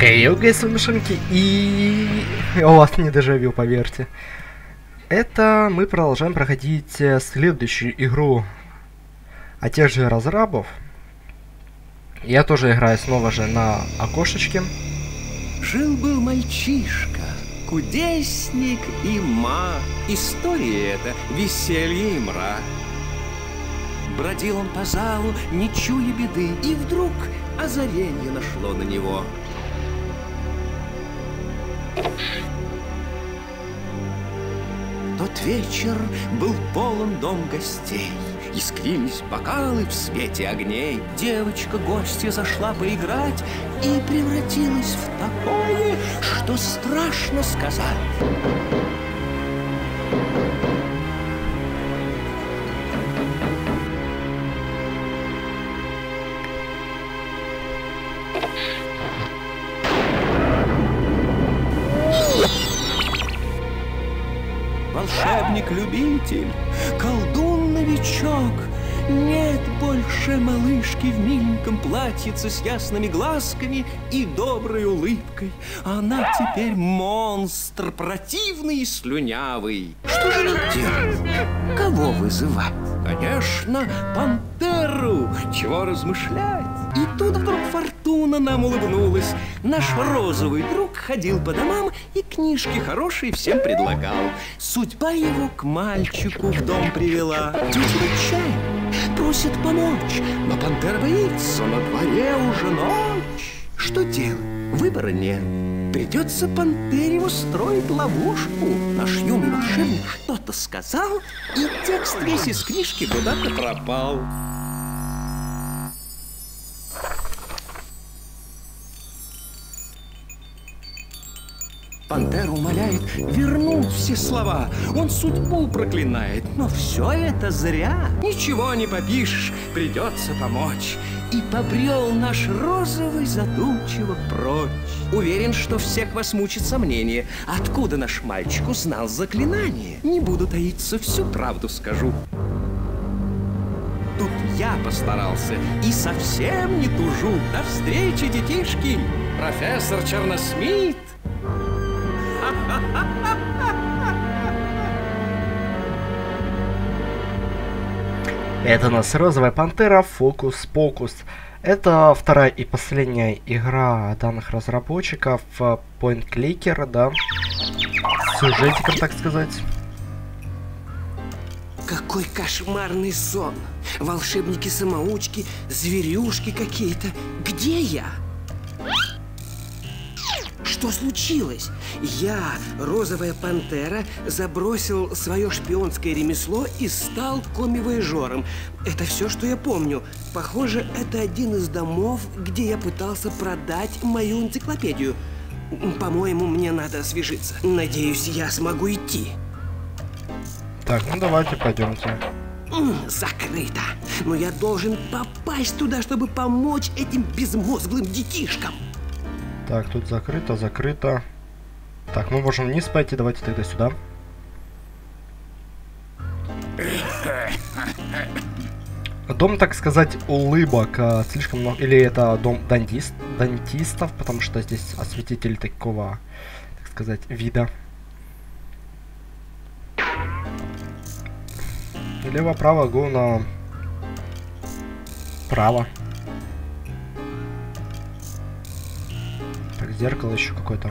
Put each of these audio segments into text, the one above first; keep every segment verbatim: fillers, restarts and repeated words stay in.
Хей, окей, солнышенки, и у вас не дежавю, поверьте. Это мы продолжаем проходить следующую игру от тех же разрабов. Я тоже играю снова же на окошечке. Жил-был мальчишка, кудесник и маг. История эта веселье и мрак. Бродил он по залу, не чуя беды, и вдруг озарение нашло на него. Тот вечер был полон дом гостей. Искрились бокалы в свете огней. Девочка гостья зашла поиграть и превратилась в такое, что страшно сказать. Волшебник-любитель, колдун-новичок. Нет больше малышки в миленьком платьице с ясными глазками и доброй улыбкой. Она теперь монстр, противный и слюнявый. Что же нам делать? Кого вызывать? Конечно, пантеру. Чего размышлять? И тут вдруг фортуна нам улыбнулась. Наш розовый друг ходил по домам и книжки хорошие всем предлагал. Судьба его к мальчику в дом привела. Тетя чай просит помочь, но пантера боится, на дворе уже ночь. Что делать? Выбора нет. Придется пантере устроить ловушку. Наш юный волшебник что-то сказал, и текст весь из книжки куда-то пропал. Пантера умоляет вернуть все слова. Он судьбу проклинает, но все это зря. Ничего не попишешь, придется помочь. И побрел наш розовый задумчиво прочь. Уверен, что всех вас мучит сомнение. Откуда наш мальчик узнал заклинание? Не буду таиться, всю правду скажу. Тут я постарался и совсем не тужу. До встречи, детишки! Профессор Черносмит! Это у нас Розовая Пантера, Фокус-Покус. Это вторая и последняя игра данных разработчиков, Point Clicker, да, с сюжетиком, так сказать. Какой кошмарный сон! Волшебники-самоучки, зверюшки какие-то. Где я? Что случилось? Я, Розовая Пантера, забросил свое шпионское ремесло и стал комивояжером. Это все, что я помню. Похоже, это один из домов, где я пытался продать мою энциклопедию. По-моему, мне надо освежиться. Надеюсь, я смогу идти. Так, ну давайте пойдемте. Закрыто. Но я должен попасть туда, чтобы помочь этим безмозглым детишкам. Так, тут закрыто, закрыто. Так, мы можем вниз пойти, давайте тогда сюда. Дом, так сказать, улыбок а, слишком много. Или это дом дантист, дантистов, потому что здесь осветитель такого, так сказать, вида. Лево-право, го на право. Так, зеркало еще какое-то.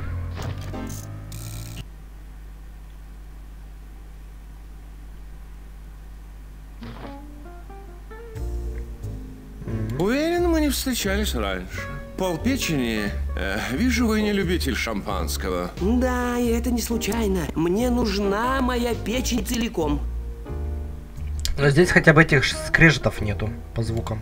Уверен, мы не встречались раньше. Пол печени. Э, вижу, вы не любитель шампанского. Да, и это не случайно. Мне нужна моя печень целиком. Но здесь хотя бы этих скрежетов нету по звукам.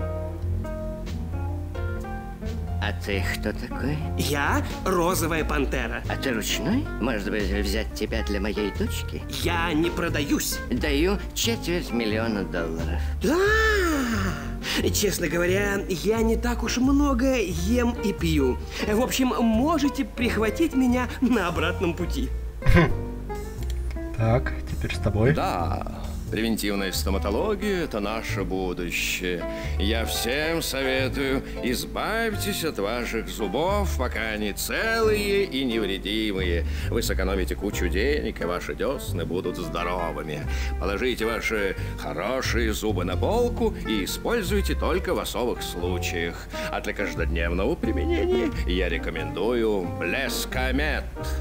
А ты кто такой? Я Розовая Пантера. А ты ручной? Может быть, взять тебя для моей дочки? Я не продаюсь. Даю четверть миллиона долларов. Да! Честно говоря, я не так уж много ем и пью. В общем, можете прихватить меня на обратном пути. Так, теперь с тобой. Да, Превентивная стоматология – это наше будущее. Я всем советую, избавьтесь от ваших зубов, пока они целые и невредимые. Вы сэкономите кучу денег, и ваши десны будут здоровыми. Положите ваши хорошие зубы на полку и используйте только в особых случаях. А для каждодневного применения я рекомендую Блескомет.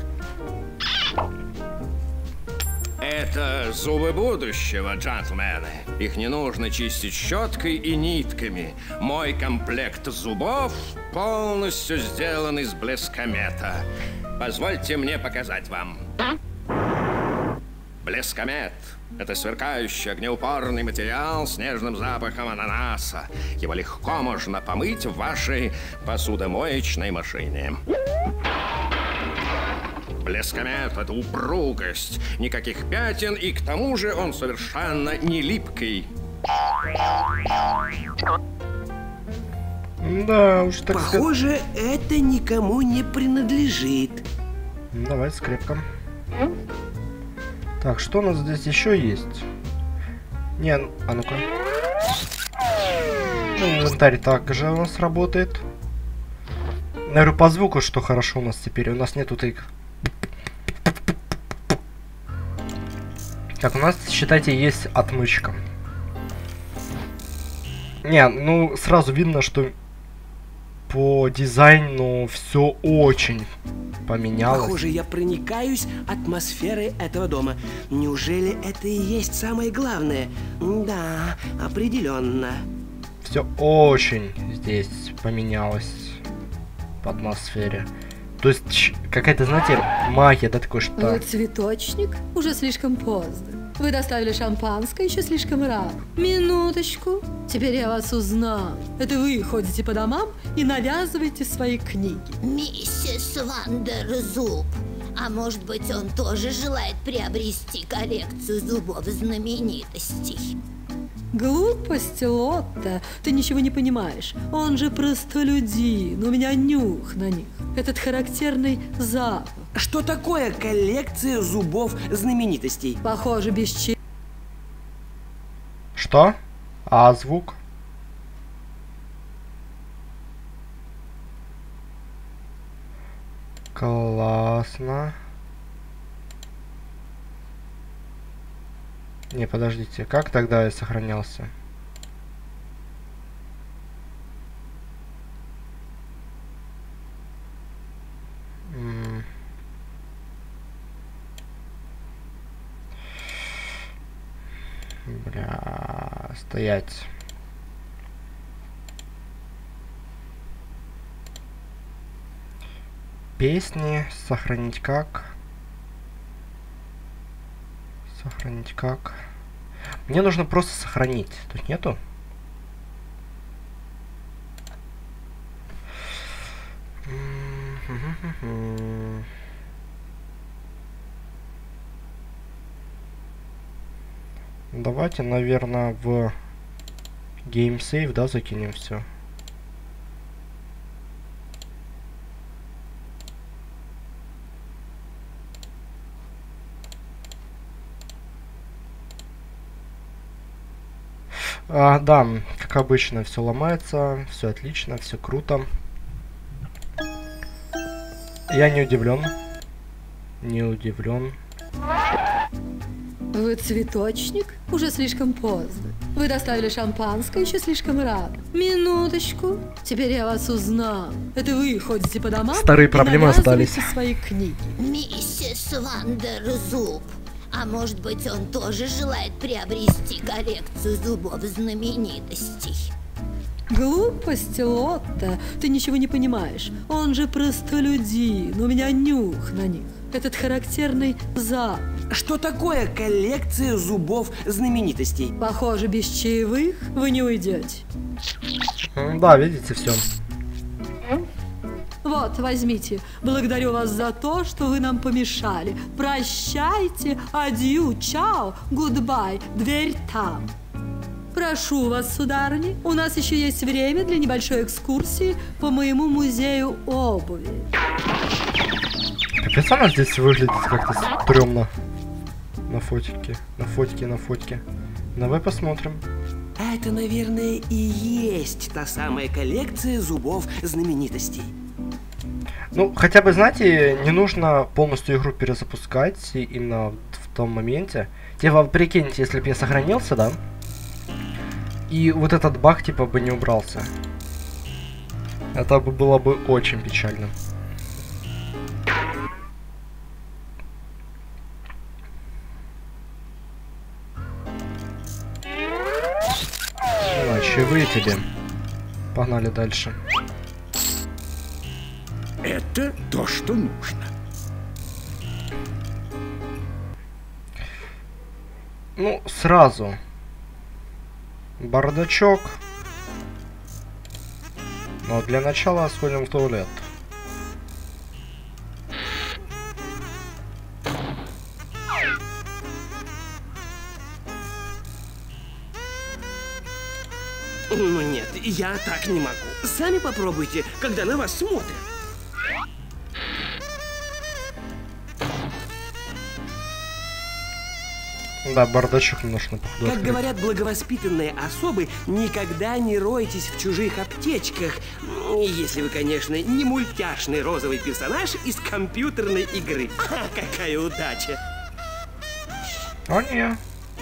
Это зубы будущего, джентльмены. Их не нужно чистить щеткой и нитками. Мой комплект зубов полностью сделан из Блескомета. Позвольте мне показать вам. Блескомет – это сверкающий огнеупорный материал с нежным запахом ананаса. Его легко можно помыть в вашей посудомоечной машине. Блескомет – это упругость, никаких пятен, и к тому же он совершенно не липкий. Да, уж так Похоже, сказать... это никому не принадлежит. Давай скрепком. Так, что у нас здесь еще есть? Не, а ну-ка. Ну, инвентарь также у нас работает. Я говорю, по звуку, что хорошо у нас теперь. У нас нету тык. Так, у нас, считайте, есть отмычка. Не, ну, сразу видно, что по дизайну все очень поменялось. Похоже, я проникаюсь атмосферой этого дома. Неужели это и есть самое главное? Да, определенно. Все очень здесь поменялось по атмосфере. То есть какая-то, знаете, магия, да, такой что... Вы цветочник? Уже слишком поздно. Вы доставили шампанское, еще слишком рано. Минуточку. Теперь я вас узнал. Это вы ходите по домам и навязываете свои книги. Миссис Вандерзуб. А может быть, он тоже желает приобрести коллекцию зубов знаменитостей? Глупости, Лотта. Ты ничего не понимаешь. Он же простолюдин. У меня нюх на них. Этот характерный запах. Что такое коллекция зубов знаменитостей? Похоже, бесчестно. Что? А звук? Классно. Не, подождите, как тогда я сохранялся? М Бля, стоять. Песни сохранить как? Сохранить как? Мне нужно просто сохранить. Тут нету? Давайте, наверное, в Game Save, да, закинем все. А, да, как обычно, все ломается, все отлично, все круто. Я не удивлен. Не удивлен. Вы цветочник? Уже слишком поздно. Вы доставили шампанское, еще слишком рано. Минуточку. Теперь я вас узнал. Это вы ходите по домам. Старые проблемы остались. Свои книги. Миссис Вандерзуб. А может быть, он тоже желает приобрести коллекцию зубов знаменитостей? Глупости, Лотта. Ты ничего не понимаешь. Он же простолюдин. У меня нюх на них. Этот характерный запах. Что такое коллекция зубов знаменитостей? Похоже, без чаевых вы не уйдете. Да, видите, все. Вот, возьмите. Благодарю вас за то, что вы нам помешали. Прощайте, адью, чао, гудбай, дверь там. Прошу вас, сударыни, у нас еще есть время для небольшой экскурсии по моему музею обуви. Капец, она здесь выглядит как-то стрёмно. На фотике, на фотике, на фотике. Давай посмотрим. Это, наверное, и есть та самая коллекция зубов знаменитостей. Ну, хотя бы, знаете, не нужно полностью игру перезапускать именно в том моменте. Типа, прикиньте, если бы я сохранился, да? И вот этот баг, типа, бы не убрался. Это бы было бы очень печально. Чаевые тебе. Погнали дальше. Это то, что нужно. Ну, сразу. Бардачок. Но для начала сходим в туалет. Ну нет, я так не могу. Сами попробуйте, когда на вас смотрят. Да, бардачок немножко походу Как открыть. говорят благовоспитанные особы, никогда не ройтесь в чужих аптечках. Если вы, конечно, не мультяшный розовый персонаж из компьютерной игры. Ха, какая удача! О, не.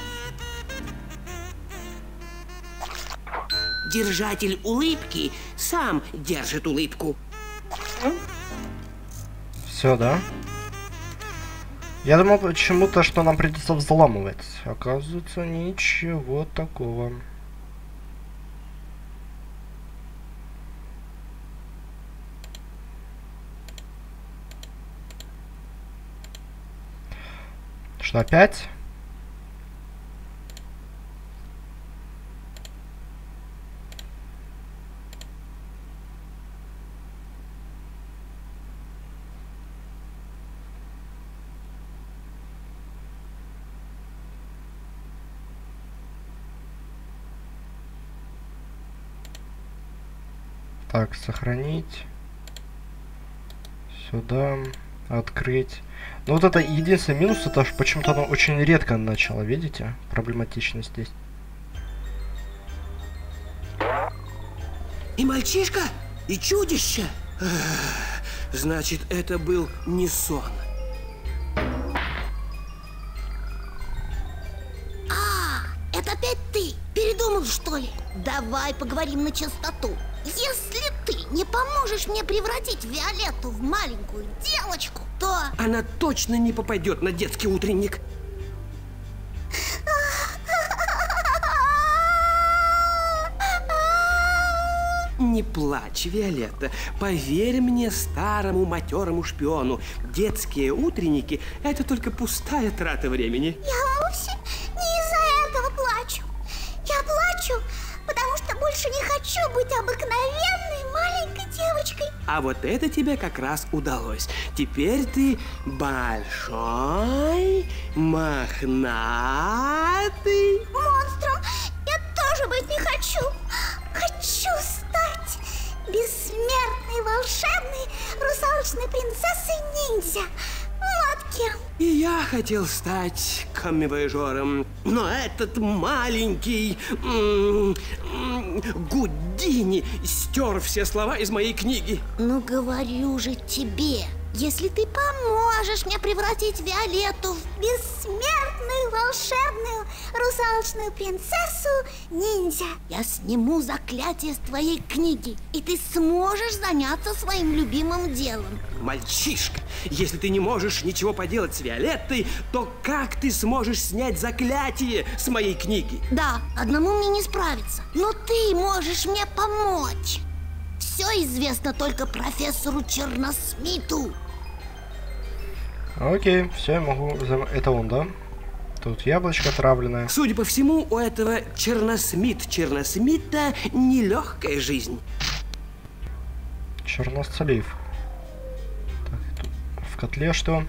Держатель улыбки сам держит улыбку. Все, да? Я думал почему-то, что нам придется взламывать. Оказывается, ничего такого. Что, опять? Так, сохранить. Сюда. Открыть. Ну вот это единственный минус, это ж почему-то оно очень редко начало, видите? Проблематично здесь. И мальчишка, и чудище. Ах, значит, это был не сон. А, это опять ты? Передумал, что ли? Давай поговорим на чистоту. Если ты не поможешь мне превратить Виолетту в маленькую девочку, то... Она точно не попадет на детский утренник. Не плачь, Виолетта. Поверь мне, старому матерому шпиону. Детские утренники – это только пустая трата времени. Я вовсе не из-за этого плачу. Я плачу, потому что больше не хочу быть обыкновенной маленькой девочкой. А вот это тебе как раз удалось. Теперь ты большой, мохнатый. Монстром я тоже быть не хочу. Хочу стать бессмертной, волшебной, русалочной принцессой-ниндзя. Вот кем. И я хотел стать коммивояжером, но этот маленький м -м, Гудини стер все слова из моей книги. Ну, говорю же тебе, если ты поможешь мне превратить Виолетту в бессмертную, волшебную, русалочную принцессу-ниндзя, я сниму заклятие с твоей книги, и ты сможешь заняться своим любимым делом. Мальчишка, если ты не можешь ничего поделать с Виолеттой, то как ты сможешь снять заклятие с моей книги? Да, одному мне не справиться, но ты можешь мне помочь. Все известно только профессору Черносмиту. Окей, все, я могу... Это он, да? Тут яблочко отравленное. Судя по всему, у этого Черносмит Черносмита нелегкая жизнь. Черносцелив. Так, тут в котле что?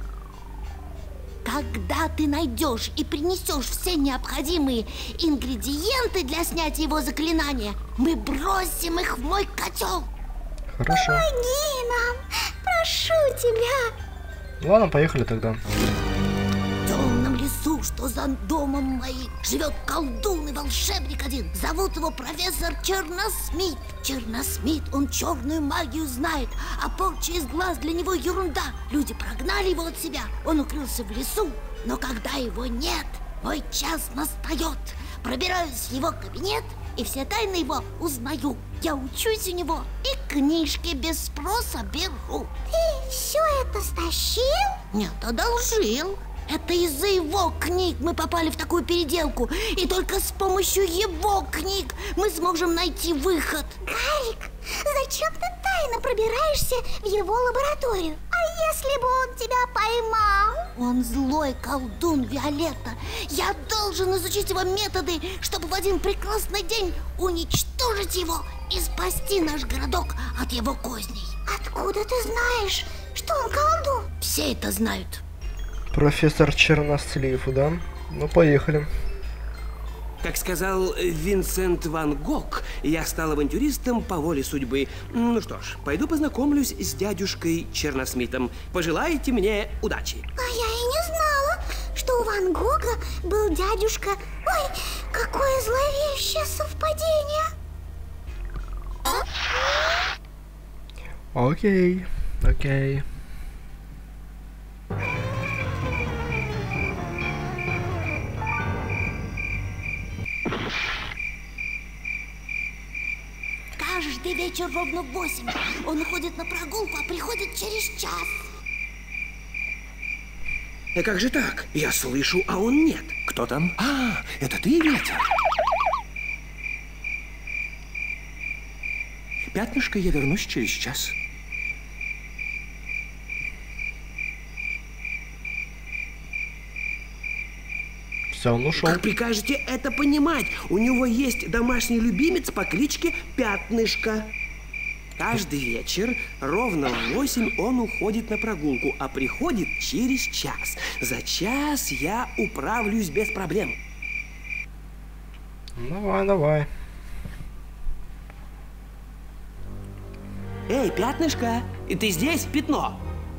Когда ты найдешь и принесешь все необходимые ингредиенты для снятия его заклинания, мы бросим их в мой котел. Хорошо. Помоги нам, прошу тебя. Ладно, поехали тогда. В темном лесу, что за домом моим живет колдун и волшебник один. Зовут его профессор Черносмит. Черносмит, он черную магию знает, а порча из глаз для него ерунда. Люди прогнали его от себя, он укрылся в лесу. Но когда его нет, мой час настает. Пробираюсь в его кабинет и все тайны его узнаю. Я учусь у него и книжки без спроса беру. Ты все это стащил? Нет, одолжил. Это из-за его книг мы попали в такую переделку. И только с помощью его книг мы сможем найти выход. Гарик, зачем ты тайно пробираешься в его лабораторию? А если бы он тебя поймал? Он злой колдун, Виолетта. Я должен изучить его методы, чтобы в один прекрасный день уничтожить его и спасти наш городок от его козней. Откуда ты знаешь, что он колдун? Все это знают. Профессор Чернослив, да? Ну, поехали. Как сказал Винсент Ван Гог, я стал авантюристом по воле судьбы. Ну что ж, пойду познакомлюсь с дядюшкой Черносмитом. Пожелайте мне удачи. А я и не знала, что у Ван Гога был дядюшка. Ой, какое зловещее совпадение. Окей, окей. Каждый вечер ровно в восемь он уходит на прогулку, а приходит через час. А как же так? Я слышу, а он нет. Кто там? А, это ты, ветер? Пятнышко, я вернусь через час. Все, он ушел. Как прикажете это понимать? У него есть домашний любимец по кличке Пятнышко. Каждый вечер ровно в восемь он уходит на прогулку, а приходит через час. За час я управлюсь без проблем. Давай, давай. Эй, Пятнышко, и ты здесь, Пятно?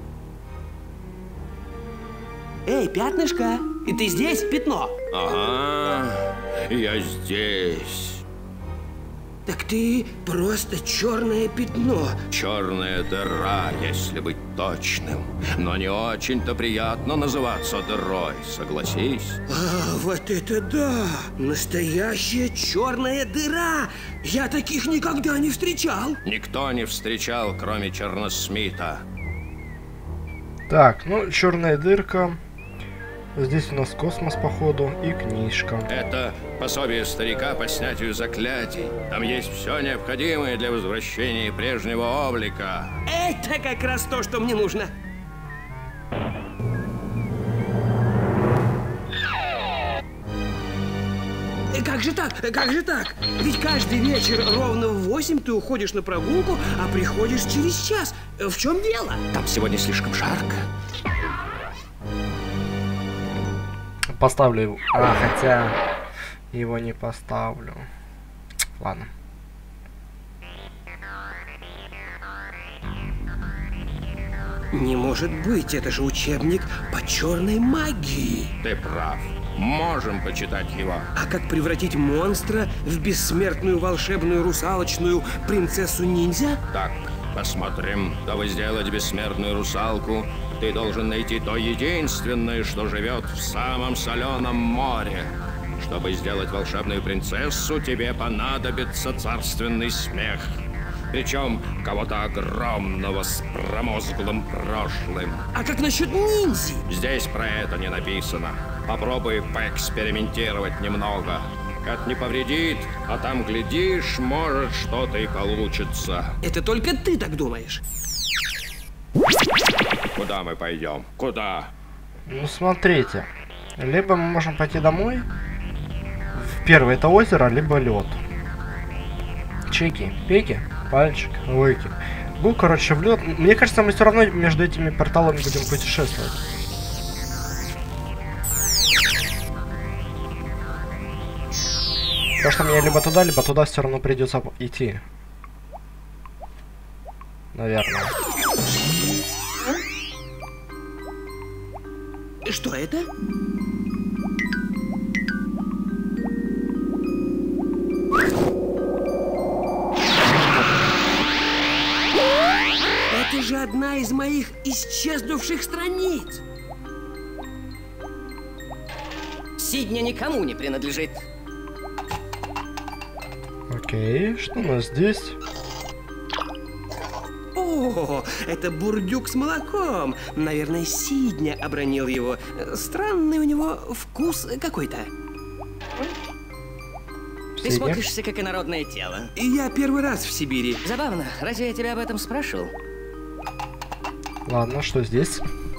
Эй, Пятнышко, и ты здесь, Пятно? Ага, я здесь. Так ты просто черное пятно. Черная дыра, если быть точным. Но не очень-то приятно называться дырой, согласись? А, вот это да! Настоящая черная дыра! Я таких никогда не встречал. Никто не встречал, кроме Черносмита. Так, ну, черная дырка. Здесь у нас космос, походу, и книжка. Это пособие старика по снятию заклятий. Там есть все необходимое для возвращения прежнего облика. Это как раз то, что мне нужно. Как же так? Как же так? Ведь каждый вечер ровно в восемь ты уходишь на прогулку, а приходишь через час. В чем дело? Там сегодня слишком жарко. Поставлю его. А, хотя его не поставлю. Ладно. Не может быть, это же учебник по черной магии. Ты прав. Можем почитать его. А как превратить монстра в бессмертную волшебную русалочную принцессу-ниндзя? Так, посмотрим. Чтобы сделать бессмертную русалку, ты должен найти то единственное, что живет в самом соленом море. Чтобы сделать волшебную принцессу, тебе понадобится царственный смех. Причем кого-то огромного с промозглым прошлым. А как насчет ниндзя? Здесь про это не написано. Попробуй поэкспериментировать немного. Это не повредит, а там, глядишь, может, что-то и получится. Это только ты так думаешь. Куда мы пойдем? Куда? Ну, смотрите. Либо мы можем пойти домой. В первое это озеро, либо лед. Чеки, пеки, пальчик, лыки. Был, короче, в лед. Мне кажется, мы все равно между этими порталами будем путешествовать. Потому что мне либо туда, либо туда все равно придется идти. Наверное. Что это? Это же одна из моих исчезнувших страниц. Сидня никому не принадлежит. Окей, что у нас здесь? О, это бурдюк с молоком. Наверное, Сидня обронил его. Странный у него вкус какой-то. Ты смотришься, как инородное тело. И я первый раз в Сибири. Забавно. Разве я тебя об этом спрашивал? Ладно, что здесь?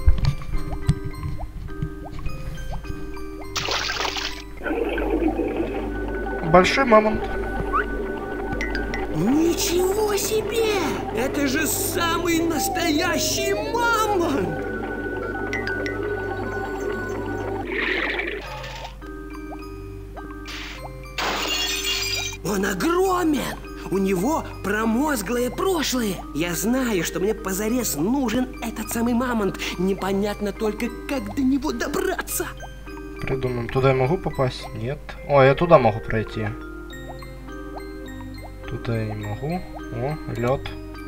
Большой мамонт. Ничего себе! Это же самый настоящий мамонт! Он огромен! У него промозглое прошлое. Я знаю, что мне позарез нужен этот самый мамонт. Непонятно только, как до него добраться. Придумаем. Туда я могу попасть? Нет. О, я туда могу пройти. Туда я не могу. О, лед.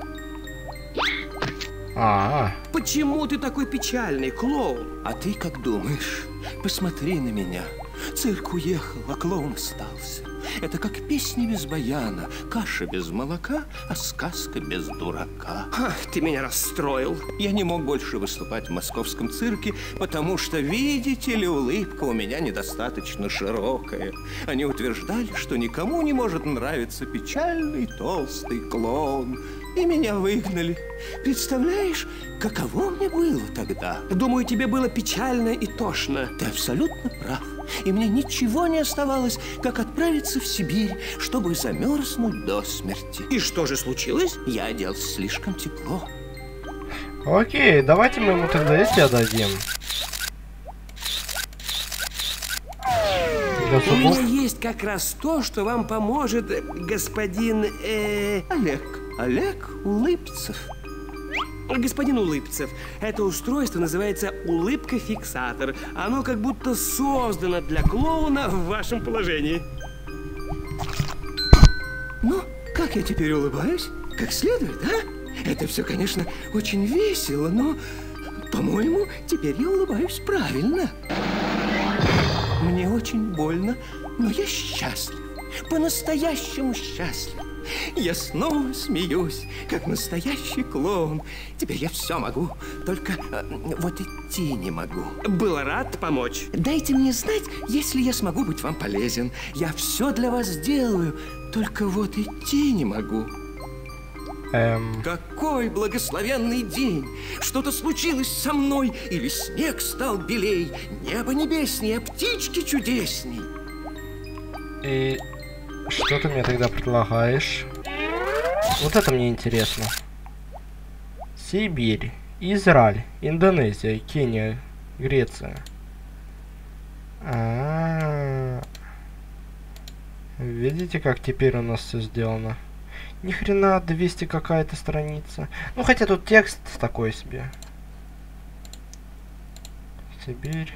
А, -а, а. Почему ты такой печальный, клоун? А ты как думаешь? Посмотри на меня. Цирк уехал, а клоун остался. Это как песни без баяна, каша без молока, а сказка без дурака. Ах, ты меня расстроил. Я не мог больше выступать в московском цирке, потому что, видите ли, улыбка у меня недостаточно широкая. Они утверждали, что никому не может нравиться печальный толстый клоун. И меня выгнали. Представляешь, каково мне было тогда? Думаю, тебе было печально и тошно. Ты абсолютно прав. И мне ничего не оставалось, как отправиться в Сибирь, чтобы замерзнуть до смерти. И что же случилось? Я оделся слишком тепло. Окей, давайте мы ему тогда эти отдадим. У меня есть как раз то, что вам поможет господин... Э... Олег. Олег Улыбцев. Господин Улыбцев, это устройство называется улыбка-фиксатор. Оно как будто создано для клоуна в вашем положении. Ну, как я теперь улыбаюсь? Как следует, а? Это все, конечно, очень весело, но, по-моему, теперь я улыбаюсь правильно. Мне очень больно, но я счастлив. По-настоящему счастлив. Я снова смеюсь, как настоящий клоун. Теперь я все могу, только э, вот идти не могу. Был рад помочь. Дайте мне знать, если я смогу быть вам полезен. Я все для вас сделаю, только вот идти не могу. Эм... Какой благословенный день! Что-то случилось со мной, или снег стал белей, небо небеснее, птички чудесней. И что ты мне тогда предлагаешь? Вот это мне интересно. Сибирь, Израиль, Индонезия, Кения, Греция. А-а-а. Видите, как теперь у нас все сделано? Ни хрена, двести какая-то страница. Ну, хотя тут текст такой себе. Сибирь.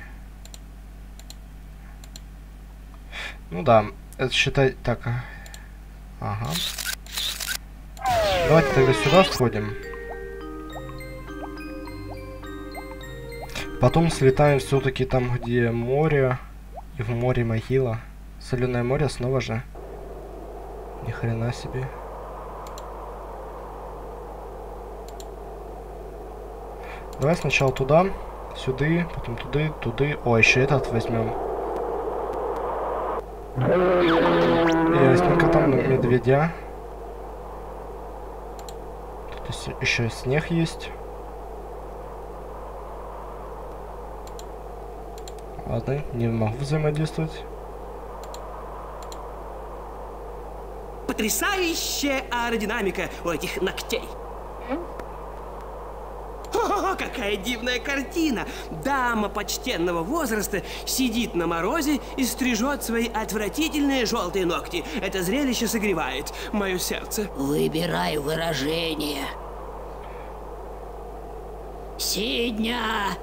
Ну да, это считай... Так. Ага. Давайте тогда сюда сходим. Потом слетаем все-таки там, где море. И в море могила. Соленое море снова же. Ни хрена себе. Давай сначала туда, сюда, потом туда, туда. О, еще этот возьмем. И возьмем-ка там медведя. Тут еще снег есть. Ладно, не могу взаимодействовать. Потрясающая аэродинамика у этих ногтей. О, какая дивная картина! Дама почтенного возраста сидит на морозе и стрижет свои отвратительные желтые ногти. Это зрелище согревает мое сердце. Выбирай выражение. Сидня!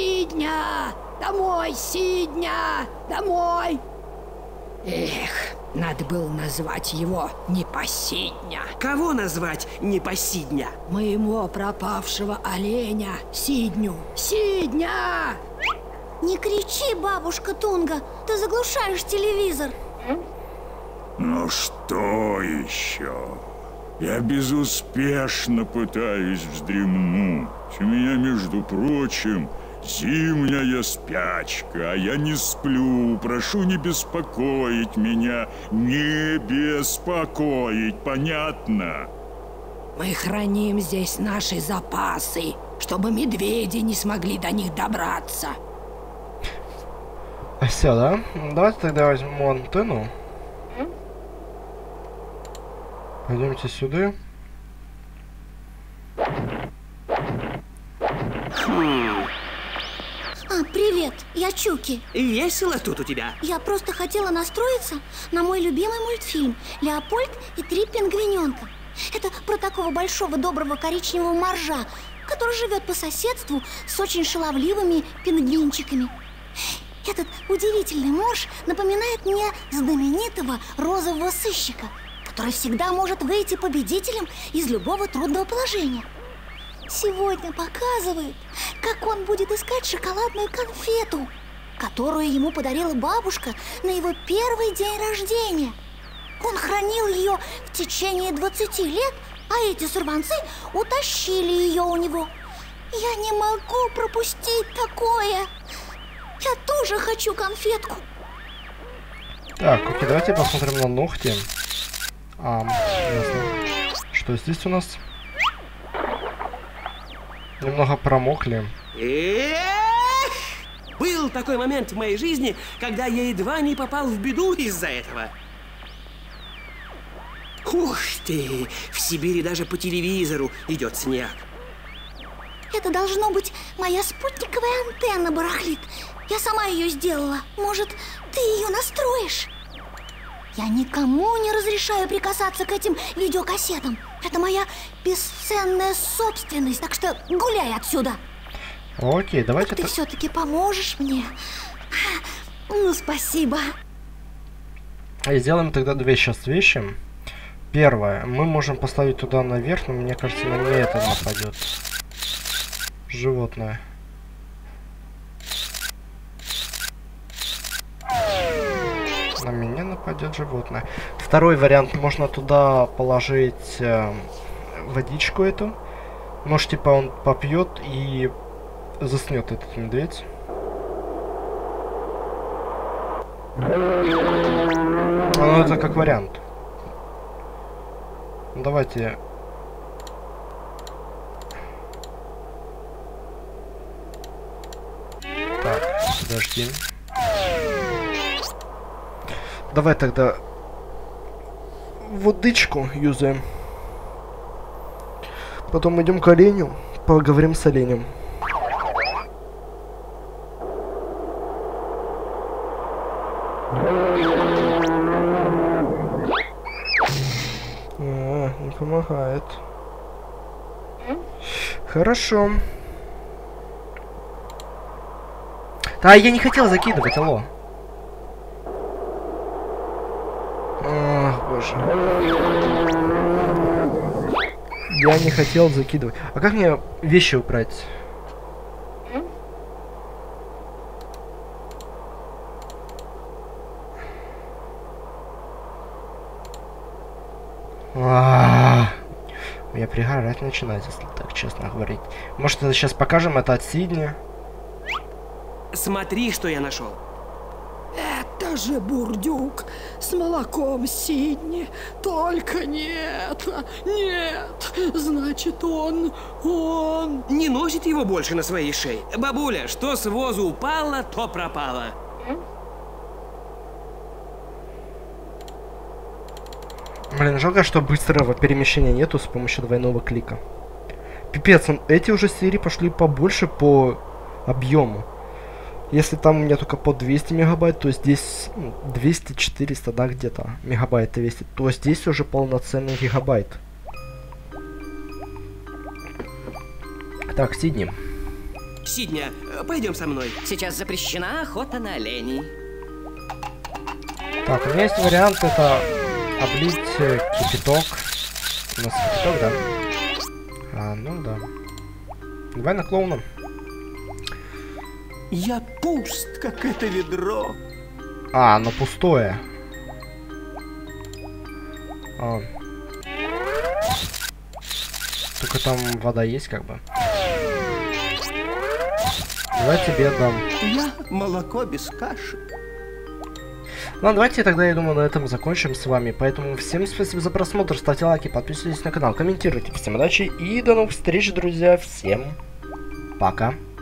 Сидня! Домой, Сидня! Домой! Эх, Надо было назвать его Непосидня. Кого назвать Непосидня? Моего пропавшего оленя Сидню. Сидня! Не кричи, бабушка Тунга, ты заглушаешь телевизор. Ну что еще? Я безуспешно пытаюсь вздремнуть. У меня, между прочим, зимняя спячка, а я не сплю. Прошу не беспокоить меня, не беспокоить, понятно? Мы храним здесь наши запасы, чтобы медведи не смогли до них добраться. Все, да? Давайте тогда возьму антенну. Пойдемте сюда. Хм. А, привет, я Чуки. Весело тут у тебя. Я просто хотела настроиться на мой любимый мультфильм «Леопольд и три пингвиненка». Это про такого большого доброго коричневого моржа, который живет по соседству с очень шаловливыми пингвинчиками. Этот удивительный морж напоминает мне знаменитого розового сыщика, который всегда может выйти победителем из любого трудного положения. Сегодня показывает, как он будет искать шоколадную конфету, которую ему подарила бабушка на его первый день рождения. Он хранил ее в течение двадцати лет, а эти сорванцы утащили ее у него. Я не могу пропустить такое. Я тоже хочу конфетку. Так, окей, давайте посмотрим на ногти. А, ясно. Что здесь у нас? Немного промокли. Эх! Был такой момент в моей жизни, когда я едва не попал в беду из-за этого. Ух ты! В Сибири даже по телевизору идет снег. Это должно быть моя спутниковая антенна барахлит. Я сама ее сделала. Может, ты ее настроишь? Я никому не разрешаю прикасаться к этим видеокассетам. Это моя бесценная собственность, так что гуляй отсюда. Окей, давайте... Ты все-таки поможешь мне? Ну, спасибо. И сделаем тогда две сейчас вещи. Первое, мы можем поставить туда наверх, но мне кажется, на меня это нападет. Животное. На меня нападет животное. Второй вариант, можно туда положить э, водичку эту. Может, типа он попьет и заснет этот медведь. Ну, это как вариант. Давайте. Так, подожди. Давай тогда водичку юзаем. Потом идем к оленю, поговорим с оленем. А, не помогает. Хорошо. Да, я не хотел закидывать, алло. Ах, боже. Я не хотел закидывать. А как мне вещи убрать? А-а-а. Меня пригорать начинает, если так честно говорить. Может, это сейчас покажем это от Сидни? Смотри, что я нашел. Это же бурдюк с молоком Сидни. Только не это. Нет. Значит, он... он... Не носит его больше на своей шее. Бабуля, что с возу упало, то пропало. Блин, жалко, что быстрого перемещения нету с помощью двойного клика. Пипец, он, эти уже серии пошли побольше по объему. Если там у меня только по двести мегабайт, то здесь двести-четыреста, да, где-то мегабайт весит, то здесь уже полноценный гигабайт. Так, Сидни. Сидня, пойдем со мной. Сейчас запрещена охота на оленей. Так, у меня есть вариант, это облить э, кипяток. У нас кипяток, да? А, ну да. Давай на клоуна. Я пуст, как это ведро. А, оно пустое. А. Только там вода есть, как бы. Давай тебе дам. Я молоко без каши. Ну, давайте тогда, я думаю, на этом закончим с вами. Поэтому всем спасибо за просмотр, ставьте лайки, подписывайтесь на канал, комментируйте. Всем удачи и до новых встреч, друзья. Всем пока.